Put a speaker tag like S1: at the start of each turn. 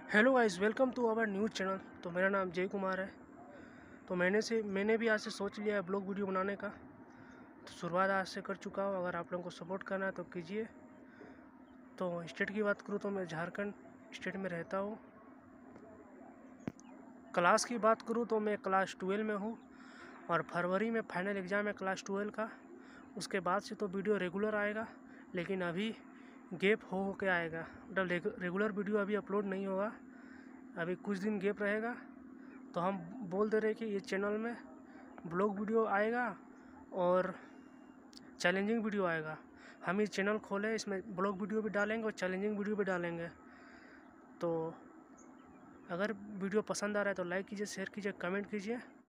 S1: Hello guys, welcome to our news channel. तो मेरा नाम जय कुमार है। तो मैंने भी आज से सोच लिया है ब्लॉग वीडियो बनाने का। तो शुरुआत आज से कर चुका हूँ। अगर आप लोगों को सपोर्ट करना है तो कीजिए। तो स्टेट की बात करूँ तो मैं झारखंड स्टेट में रहता हूँ। क्लास की बात करूँ तो मैं क्लास 12 में हूँ और फरवरी में फाइनल एग्ज़ाम है क्लास 12 का। उसके बाद से तो वीडियो रेगुलर आएगा, लेकिन अभी गैप हो के आएगा। मतलब रेगुलर वीडियो अभी अपलोड नहीं होगा, अभी कुछ दिन गैप रहेगा। तो हम बोल दे रहे कि ये चैनल में ब्लॉग वीडियो आएगा और चैलेंजिंग वीडियो आएगा। हम ये चैनल खोले, इसमें ब्लॉग वीडियो भी डालेंगे और चैलेंजिंग वीडियो भी डालेंगे। तो अगर वीडियो पसंद आ रहा है तो लाइक कीजिए, शेयर कीजिए, कमेंट कीजिए।